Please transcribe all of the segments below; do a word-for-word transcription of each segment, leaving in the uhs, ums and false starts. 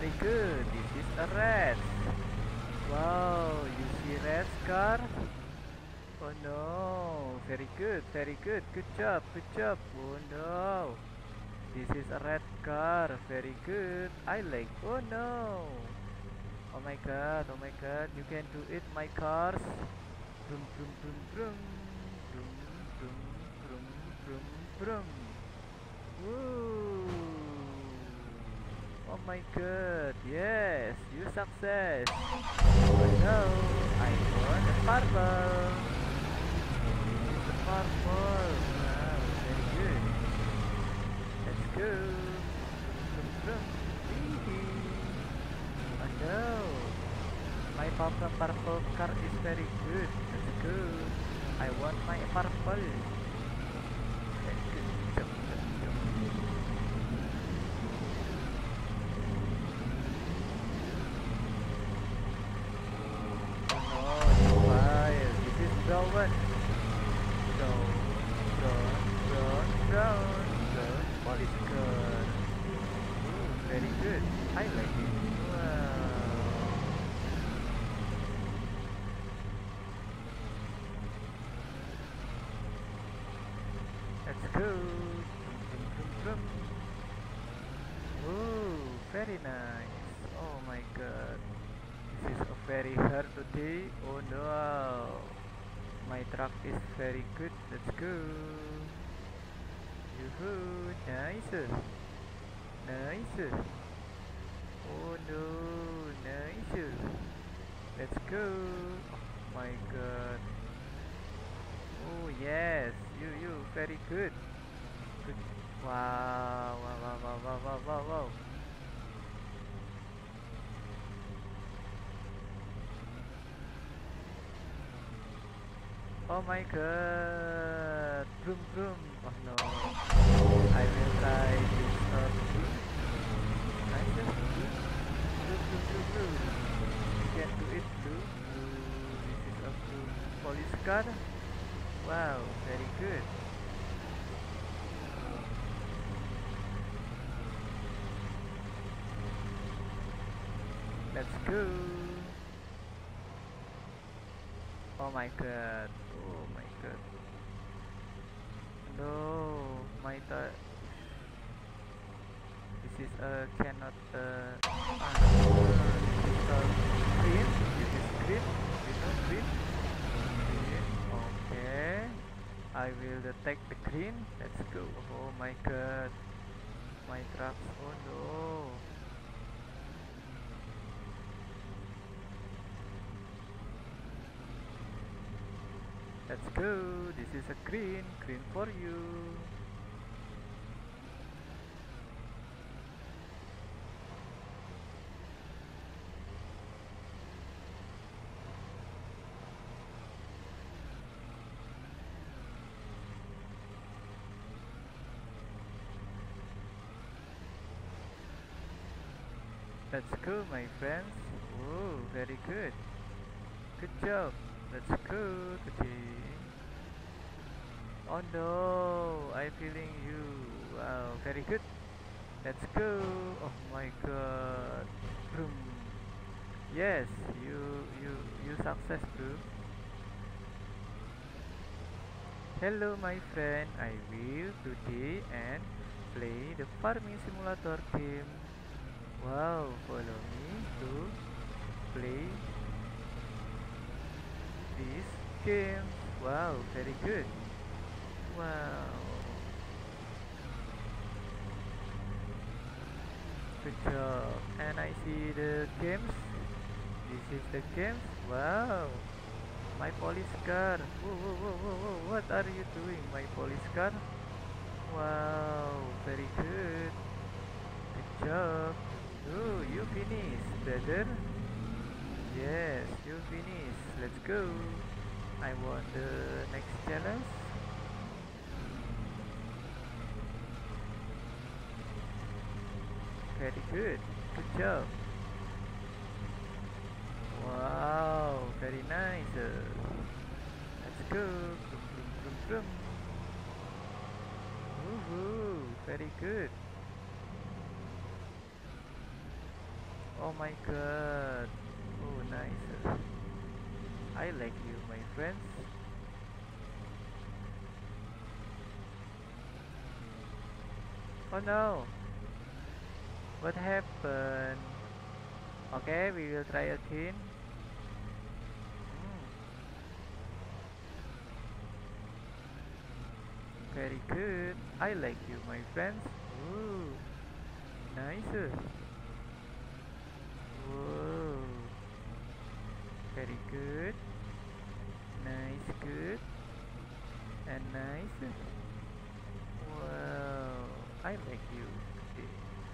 very good. This is a rat. Wow, you see red car? Oh no, very good, very good. Good job, good job. Oh no, this is a red car. Very good. I like. Oh no. Oh my god, oh my god. You can do it, my cars. Vroom, vroom, vroom, vroom. Vroom, vroom, vroom, vroom, vroom. Woo! Oh my god, yes, you success. Oh no, I won the purple. The purple. Wow, very good. Let's go. Vroom, vroom. Wee-hee. Oh no, my purple purple car is very good. Let's go. I want my purple. Very good. Jump, jump, jump. Oh no, fire. This is brown one. Brown, brown, brown, brown, brown. Police car. Ooh, very good. I like it. Wow. Let's go. Vroom, vroom, vroom, vroom. Ooh, very nice. Oh my god. This is a very hard today. Oh no. My truck is very good. Let's go. Yoo-hoo. Nice. Nice. Oh no. Nice. Let's go. Oh my god. Oh yes. You, you. Very good. Good. Wow. Wow, wow, wow, wow, wow, wow, wow. Oh my god. Vroom, vroom. Oh no. I will try this uh, vroom. Nice. Vroom, vroom, vroom, vroom, vroom. You can do it, blue. Blue. This is a blue police car. Wow, very good. Let's go. Oh my god. Oh my god. No, my tar. This is a cannot. Uh, ah, this is a green. This is green. You know green. Green. Okay. I will detect the green. Let's go. Oh my god. My trucks. Oh no. Let's go. This is a green. Green for you. Let's go, my friends. Oh, very good. Good job. Let's go today. Oh no, I'm feeling you. Wow, very good. Let's go. Oh my god. Boom. Yes, you you you success too. Hello my friend, I will today and play the farming simulator game. Wow, follow me to play this game. Wow, very good. Wow. Good job. And I see the games. This is the games. Wow. My police car. Whoa, whoa, whoa, whoa, whoa. What are you doing, my police car? Wow. Very good. Good job. Oh, you finished, brother. Yes, you finished. Let's go. I want the next challenge. Very good. Good job. Wow, very nice. Let's go. Vroom, vroom, vroom, vroom. Woohoo, very good. Oh my god. Oh, nice. I like you, my friends. Oh no. What happened? Okay, we will try again. Hmm, very good. I like you, my friends. Ooh, nice. Whoa, very good. Nice, good, and nice. Wow, I like you. Okay.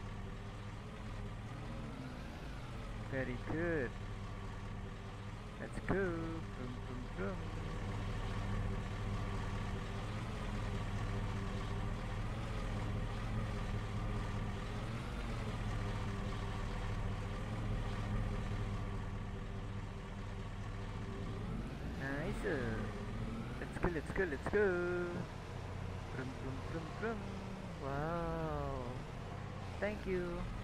Very good. Let's go. Vroom, vroom, vroom. Nice. Let's go, let's go, let's go. Vroom, vroom, vroom, vroom. Wow. Thank you.